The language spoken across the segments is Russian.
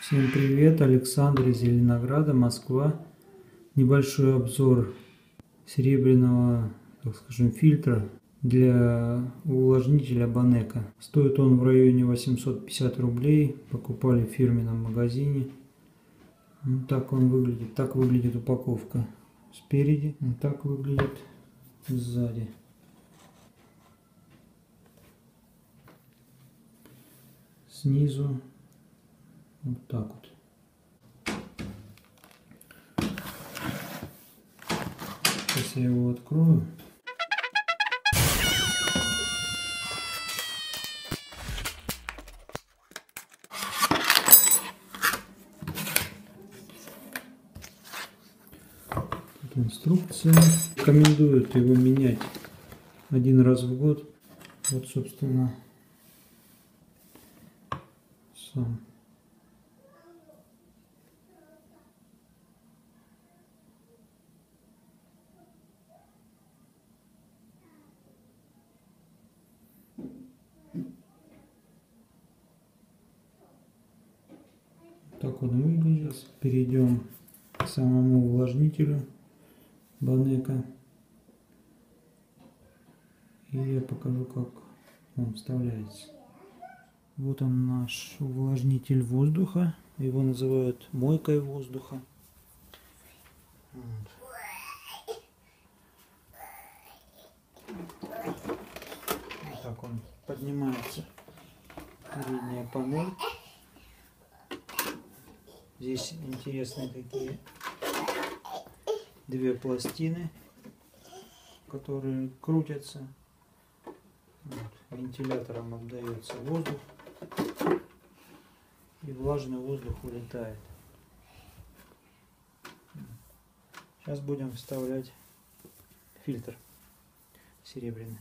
Всем привет, Александр из Зеленограда, Москва. Небольшой обзор серебряного, так скажем, фильтра для увлажнителя Bonnecka. Стоит он в районе 850 рублей. Покупали в фирменном магазине. Вот так он выглядит. Так выглядит упаковка спереди. Вот так выглядит сзади. Снизу вот так вот. Сейчас я его открою. Тут инструкция. Рекомендуют его менять один раз в год. Вот, собственно, сам. Так он выглядит. Перейдем к самому увлажнителю Bonnecka. И я покажу, как он вставляется. Вот он, наш увлажнитель воздуха. Его называют мойкой воздуха. Вот. Вот так он поднимается. Передняя панель. Здесь интересные такие две пластины, которые крутятся. Вот. Вентилятором отдается воздух, и влажный воздух улетает. Сейчас будем вставлять фильтр серебряный.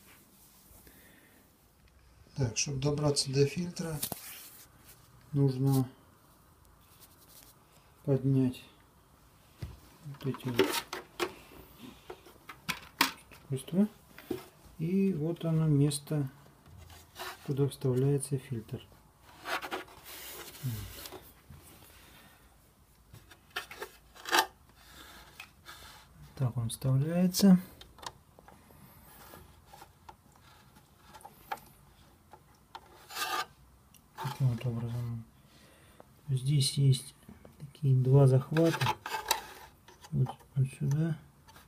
Так, чтобы добраться до фильтра, нужно поднять вот эти вот устройства. И вот оно место, куда вставляется фильтр. Так он вставляется. Таким вот образом. Здесь есть такие два захвата. Вот сюда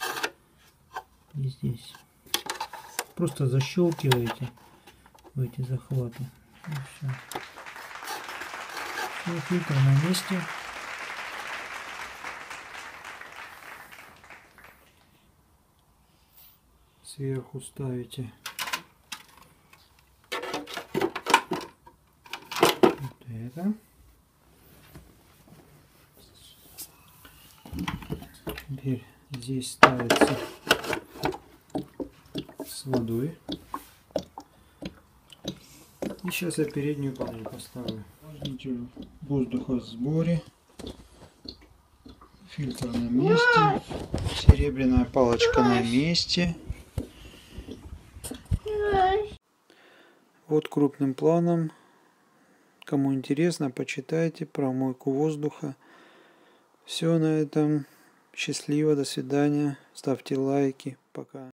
и здесь. Просто защелкиваете в эти захваты. И все. Все, фильтр на месте. Сверху ставите вот это. Теперь здесь ставится с водой. И сейчас я переднюю панель поставлю. Увлажнитель воздуха в сборе. Фильтр на месте. Серебряная палочка на месте. Вот крупным планом. Кому интересно, почитайте про мойку воздуха. Все на этом. Счастливо, до свидания. Ставьте лайки. Пока.